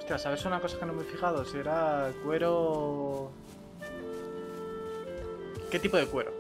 Hostia, ¿sabes una cosa que no me he fijado? Si era cuero... ¿Qué tipo de cuero?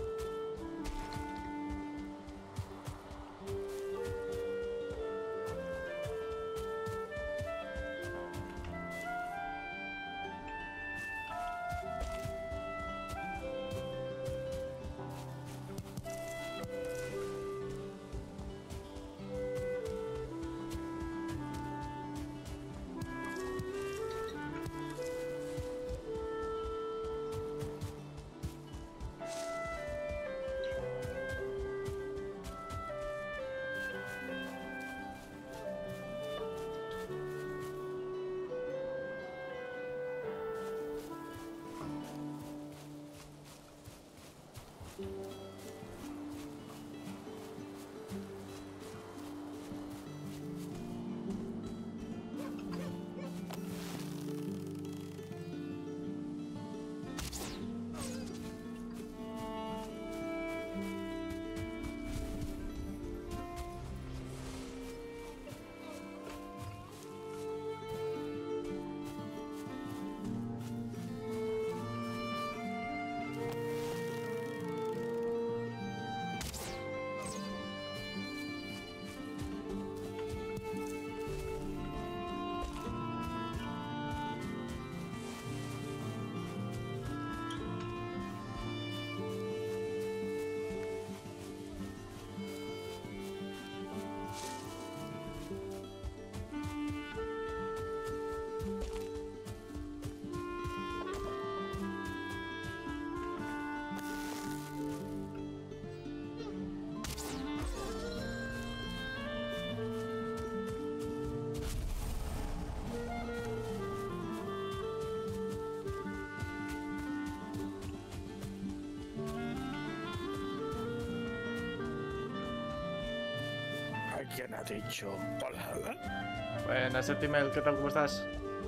¿Quién ha dicho Valhalla? Buenas, Sentinel, ¿qué tal? ¿Cómo estás?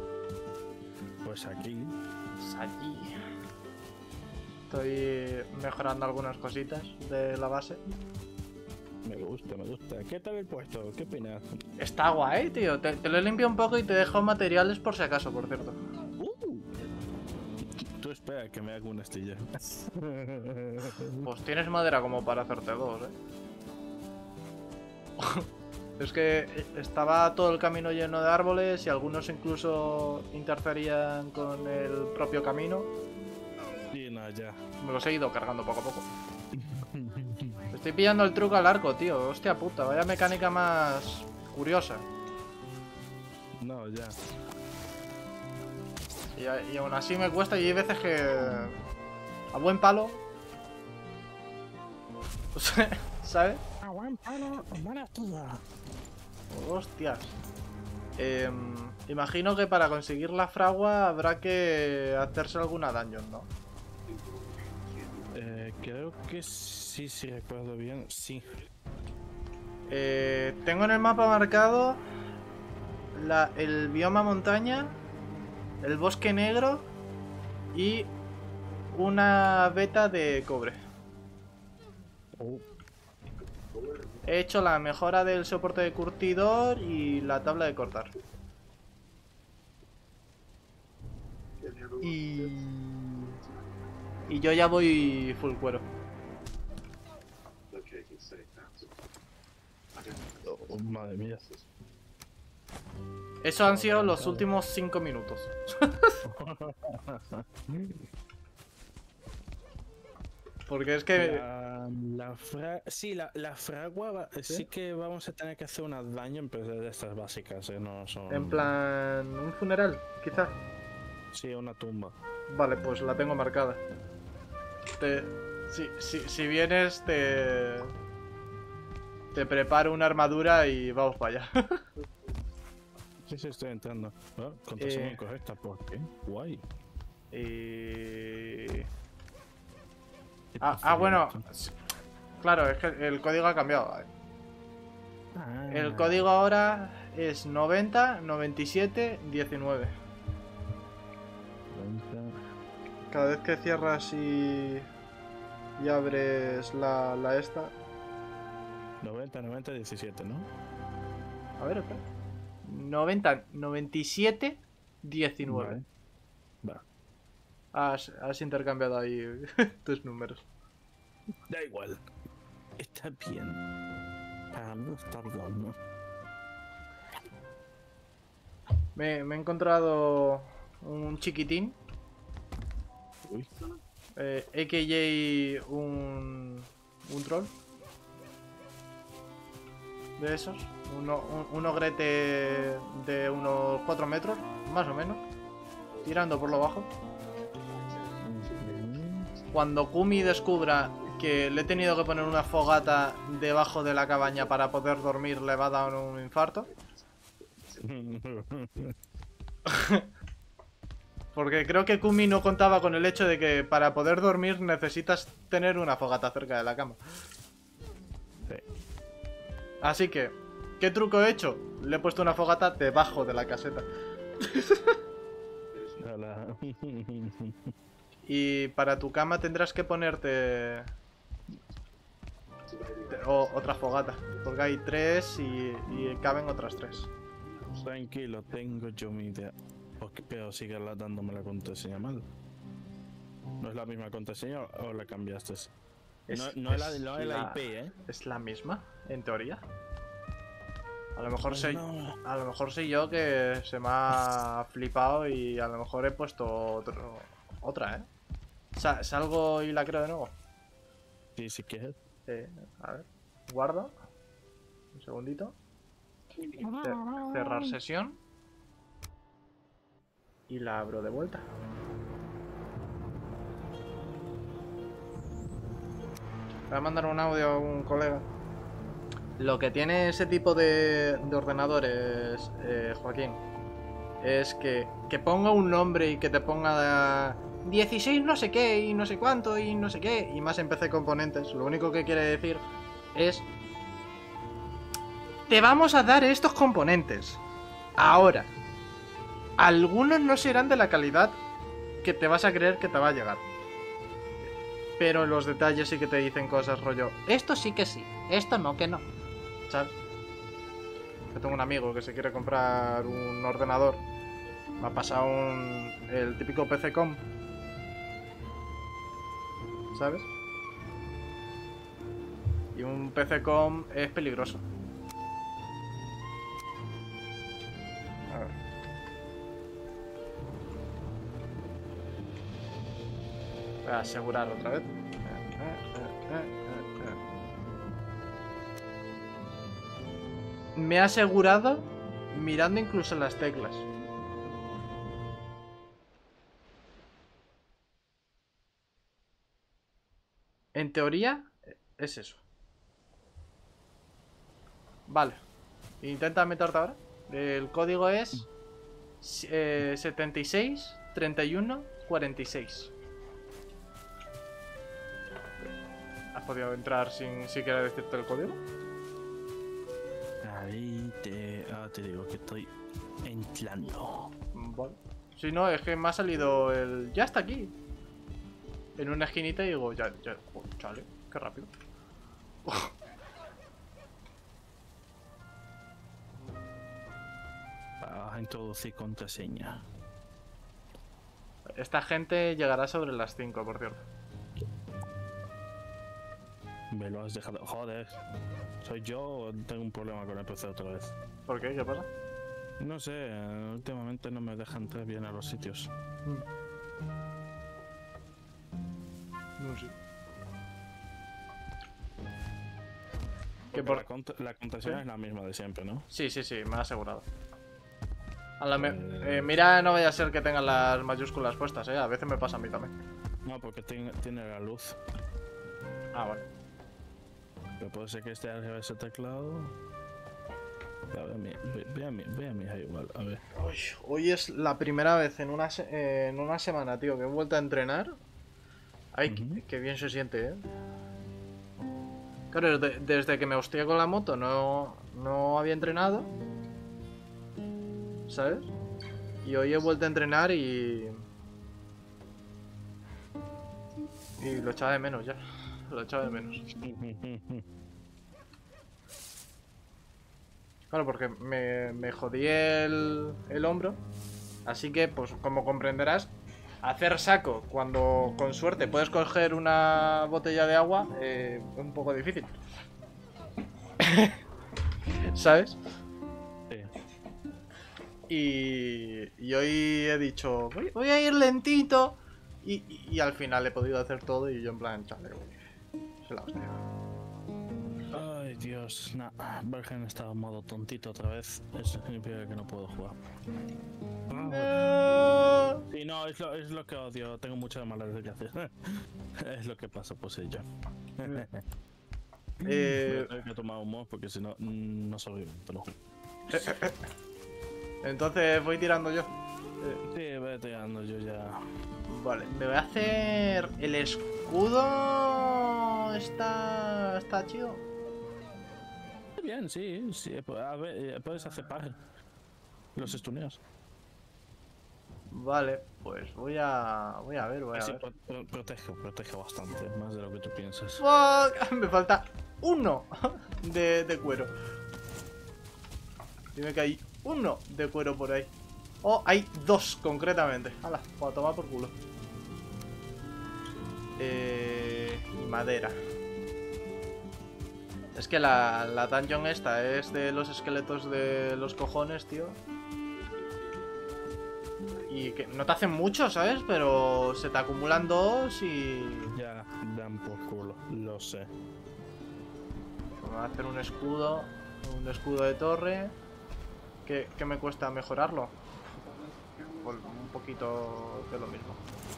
Pues aquí. Pues allí. Estoy mejorando algunas cositas de la base. Me gusta, me gusta. ¿Qué tal el puesto? ¿Qué opinas? Está guay, tío. Te lo he limpiado un poco y te he dejado materiales por si acaso, por cierto. Tú espera que me haga una astilla. Pues tienes madera como para hacerte dos, Es que estaba todo el camino lleno de árboles y algunos incluso interferían con el propio camino. Y nada, ya. Me los he ido cargando poco a poco. Estoy pillando el truco al arco, tío. Hostia puta, vaya mecánica más curiosa. No, ya. Y aún así me cuesta y hay veces que... A buen palo... ¿Sabes? A buen palo, buena estuda. Hostias. Imagino que para conseguir la fragua habrá que hacerse alguna dungeon, ¿no? Creo que sí, si recuerdo bien, sí. Tengo en el mapa marcado el bioma montaña, el bosque negro y una veta de cobre. He hecho la mejora del soporte de curtidor y la tabla de cortar. Y yo ya voy full cuero. Oh, madre mía. Eso han sido los últimos 5 minutos. Porque es que... Sí, la fragua ¿sí? Que vamos a tener que hacer una dungeon, pero de estas básicas, no son... En plan... un funeral, quizá. Sí, una tumba. Vale, pues la tengo marcada. Si vienes, te preparo una armadura y vamos para allá. Sí, sí, estoy entrando. Oh, contraseña incorrecta, ¿por qué? Guay. Bueno. Claro, es que el código ha cambiado. El código ahora es 90 97 19. Cada vez que cierras y abres la esta. 90 90 17, ¿no? A ver, espera. 90 97 19. Vale. Va. Has intercambiado ahí tus números. Da igual. Está bien. Para mí está bien, ¿no? Me he encontrado un chiquitín. Uy. AKJ un troll. De esos. Un ogrete de unos 4 metros, más o menos. Tirando por lo bajo. Cuando Kumi descubra que le he tenido que poner una fogata debajo de la cabaña para poder dormir, le va a dar un infarto. Porque creo que Kumi no contaba con el hecho de que para poder dormir necesitas tener una fogata cerca de la cama. Sí. Así que, ¿qué truco he hecho? Le he puesto una fogata debajo de la caseta. Hola. Y para tu cama tendrás que ponerte otra fogata. Porque hay 3 y caben otras 3. Tranquilo, tengo yo mi idea. Pero sigue dándome la contraseña mal. ¿No es la misma contraseña o la cambiaste? No es la IP, ¿eh? Es la misma, en teoría. A lo mejor No. a lo mejor soy yo que se me ha flipado y a lo mejor he puesto otra, ¿eh? Salgo y la creo de nuevo. Sí, si quieres. A ver. Guardo. Un segundito. Cerrar sesión. Y la abro de vuelta. Voy a mandar un audio a un colega. Lo que tiene ese tipo de ordenadores, Joaquín, es que ponga un nombre y que te ponga 16 no sé qué y no sé cuánto y no sé qué y más en PC Componentes. Lo único que quiere decir es: te vamos a dar estos componentes. Ahora, algunos no serán de la calidad que te vas a creer que te va a llegar. Pero los detalles sí que te dicen cosas rollo: esto sí que sí, esto no que no. ¿Sabes? Yo tengo un amigo que se quiere comprar un ordenador. Me ha pasado el típico PC-Com. ¿Sabes? Y un PC-Com es peligroso. A ver. Voy a asegurar otra vez. Me ha asegurado mirando incluso las teclas. En teoría es eso. Vale. Intenta meterte ahora. El código es 76 31 46. ¿Has podido entrar sin siquiera decirte el código? Ahí te digo que estoy entrando. Vale. Si no, es que me ha salido el... Ya está aquí. En una esquinita y digo, ya, oh, chale, qué rápido. Vas a introducir contraseña. Esta gente llegará sobre las 5, por cierto. Me lo has dejado. Joder. ¿Soy yo o tengo un problema con el PC otra vez? ¿Por qué? ¿Qué pasa? No sé, últimamente no me dejan entrar bien a los sitios. No sé. Que por... La contraseña es la misma de siempre, ¿no? Sí, me ha asegurado. Mira, no vaya a ser que tengan las mayúsculas puestas, a veces me pasa a mí también. No, porque tiene la luz. Ah, vale. Pero puede ser que esté arriba de ese teclado. Ve a mí ahí igual, a ver. Hoy es la primera vez en una semana, tío, que he vuelto a entrenar. Ay, qué bien se siente, Claro, desde que me hostié con la moto no había entrenado. ¿Sabes? Y hoy he vuelto a entrenar y lo echaba de menos ya. Lo echaba de menos. Claro, porque me jodí el hombro Así que, pues como comprenderás, hacer saco cuando con suerte puedes coger una botella de agua es un poco difícil. ¿Sabes? Sí. Y hoy he dicho, voy a ir lentito. Y al final he podido hacer todo y yo en plan, chale, se la hostia. Ay, Dios. Nah, Virgen está en modo tontito otra vez. Eso significa que no puedo jugar. No. Sí, no, es lo que odio. Tengo muchas malas desgracias. Es lo que pasa, pues ella. Tengo que tomar humor porque si no, no sobrevivo, te lo juro. Entonces voy tirando yo. Sí, voy tirando yo ya. Vale, me voy a hacer el escudo. Está chido. Bien, sí, sí. A ver, puedes hacer paje. Los estuneos. Vale, pues voy a ver. Sí, protege bastante, más de lo que tú piensas. Fuck, me falta uno de cuero. Dime que hay uno de cuero por ahí. Oh, hay dos concretamente. Hala, a tomar por culo. Madera. Es que la dungeon esta es de los esqueletos de los cojones, tío. Y que no te hacen mucho, ¿sabes? Pero se te acumulan dos y... Ya, dan por culo, lo sé. Me voy a hacer un escudo de torre. ¿Qué me cuesta mejorarlo? Pues un poquito de lo mismo.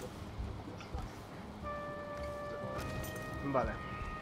Vale.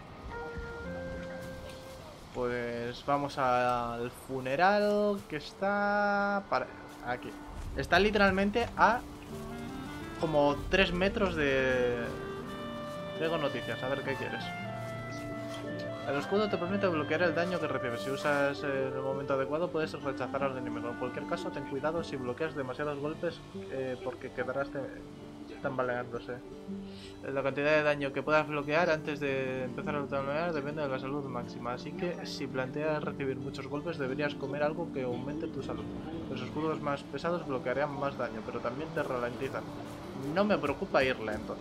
Pues vamos al funeral que está aquí. Está literalmente a como 3 metros de... Tengo noticias, a ver qué quieres. El escudo te permite bloquear el daño que recibes. Si usas en el momento adecuado puedes rechazar al enemigo. En cualquier caso, ten cuidado si bloqueas demasiados golpes porque quedarás tambaleándose. La cantidad de daño que puedas bloquear antes de empezar a tambalear depende de la salud máxima. Así que si planteas recibir muchos golpes deberías comer algo que aumente tu salud. Los escudos más pesados bloquearían más daño, pero también te ralentizan. No me preocupa ir lento.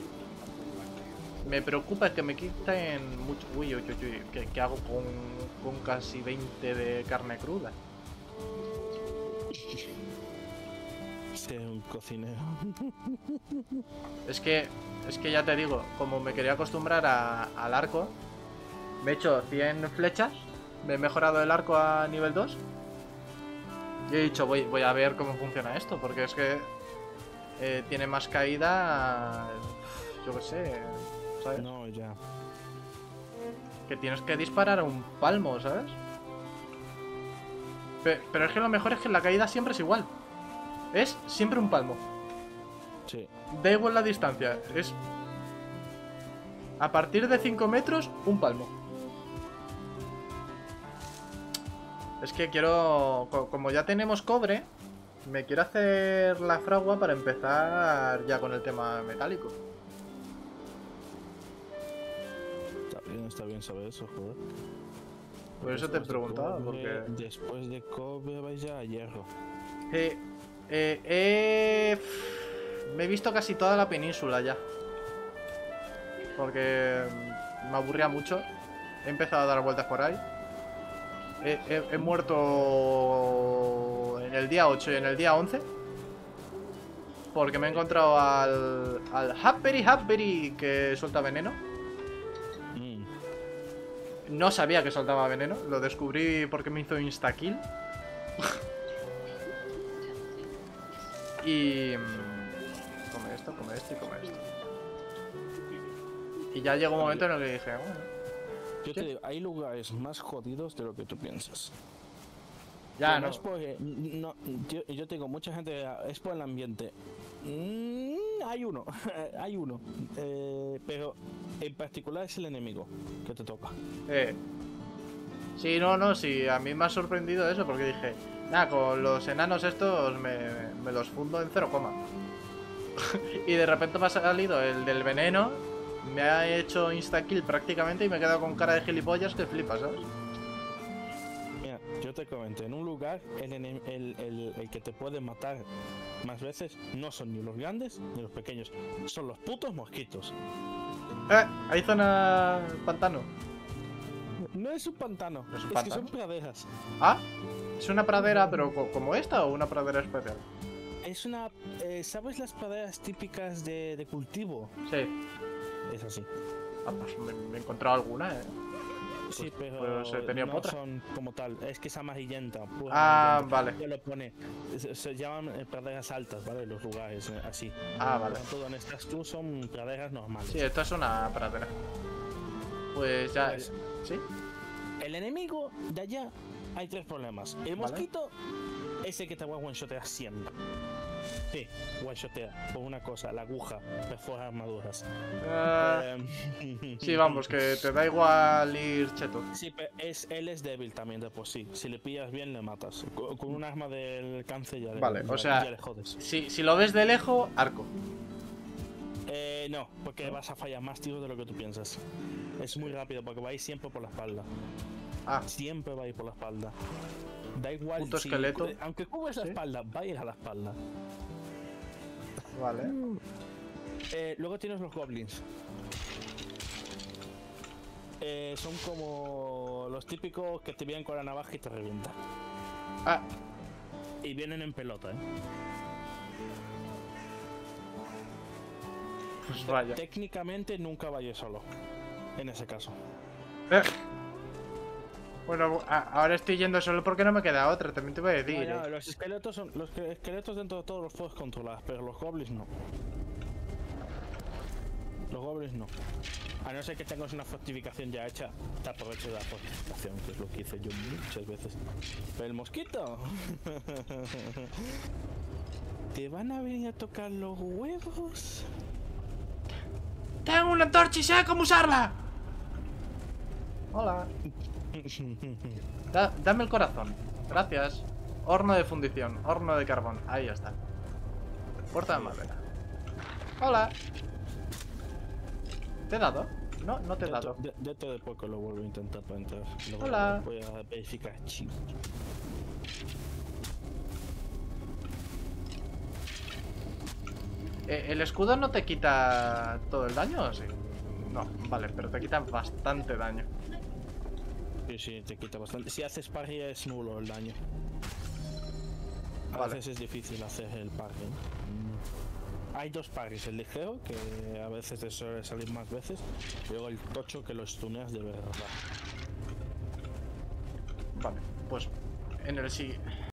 Me preocupa que me quiten mucho... Uy, ¿qué hago con casi 20 de carne cruda? Sí, un cocinero. Es que ya te digo, como me quería acostumbrar al arco, me he hecho 100 flechas, me he mejorado el arco a nivel 2 y he dicho, voy a ver cómo funciona esto, porque es que tiene más caída, yo qué sé, ¿sabes? No, ya. Que tienes que disparar a un palmo, ¿sabes? Pero es que lo mejor es que la caída siempre es igual. Es siempre un palmo. Sí. Da igual la distancia. Es... A partir de 5 metros, un palmo. Es que quiero... Como ya tenemos cobre, me quiero hacer la fragua para empezar ya con el tema metálico. Está bien saber eso, joder. Por eso te he preguntado, porque... Después de cobre vais ya a hierro. Me he visto casi toda la península ya. Porque me aburría mucho. He empezado a dar vueltas por ahí. He muerto en el día 8 y en el día 11. Porque me he encontrado al Happeri que suelta veneno. No sabía que soltaba veneno. Lo descubrí porque me hizo insta-kill. Y... come esto y come esto. Y ya llegó un momento en el que dije, bueno... Yo te digo, hay lugares más jodidos de lo que tú piensas. Ya, no no. Es porque, no yo te digo, mucha gente es por el ambiente. Hay uno, hay uno. Pero en particular es el enemigo que te toca. Sí, sí, a mí me ha sorprendido eso porque dije, nada, con los enanos estos me los fundo en 0, y de repente me ha salido el del veneno, me ha hecho insta-kill prácticamente y me he quedado con cara de gilipollas que flipas, ¿sabes? Mira, yo te comento, en un lugar el que te puede matar más veces no son ni los grandes ni los pequeños, son los putos mosquitos. Hay zona pantano. No es un pantano, ¿No es un que pantano? son praderas. Ah, es una pradera, pero como esta o una pradera especial. Es una... ¿sabes las praderas típicas de cultivo? Sí. Es así. Ah, pues me he encontrado alguna, Sí, pero pues tenía no otra. son como tal, es que es amarillenta. Pura Ah, amarillenta. vale. Ya lo pone. Se llaman praderas altas, ¿vale? Los lugares así. Ah, vale. Por tanto, donde estás tú son praderas normales. Sí, esta es una pradera. Pues ya. Pues, ¿Sí? el enemigo de allá hay tres problemas. El Vale. mosquito es el que te va a one-shotear siempre. Sí, one-shotea. Por una cosa, la aguja perfora armaduras. Sí, vamos, que te da igual ir cheto. Sí, pero él es débil también de por sí. Si le pillas bien, le matas. Con un arma del cáncer ya le, Vale, o ya sea, le jodes. si lo ves de lejos, arco. No, porque vas a fallar más tiros de lo que tú piensas. Es muy rápido porque va a ir siempre por la espalda. Ah, Siempre va a ir por la espalda. Da igual. Puto esqueleto. Aunque cubres la Sí. espalda, va a ir a la espalda. vale. Luego tienes los goblins. Son como los típicos que te vienen con la navaja y te revientan. Ah, Y vienen en pelota, pues vaya. Técnicamente nunca vayas solo. En ese caso. Eh. Bueno, ahora estoy yendo solo porque no me queda otra, también te voy a decir. Bueno, los esqueletos son. Los esqueletos dentro de todos los puedes controlar, pero los goblins no. Los goblins no. A no ser que tengas una fortificación ya hecha, te aprovecho de la fortificación, que es lo que hice yo muchas veces. Pero el mosquito. Te van a venir a tocar los huevos. ¡Tengo una antorcha y sé cómo usarla! Hola. Dame el corazón. Gracias. Horno de fundición, horno de carbón. Ahí está. Puerta de madera. Hola. ¿Te he dado? No, no te he dado. Dentro de poco lo vuelvo a intentar para entrar. Hola. Voy a verificar. Chico. ¿El escudo no te quita todo el daño o sí? No, vale, pero te quita bastante daño. Sí, te quita bastante. Si haces parry es nulo el daño. A Vale. veces es difícil hacer el parry. Hay dos parries, el ligero, que a veces te suele salir más veces, y luego el tocho que lo stuneas de verdad. Vale, pues en el siguiente.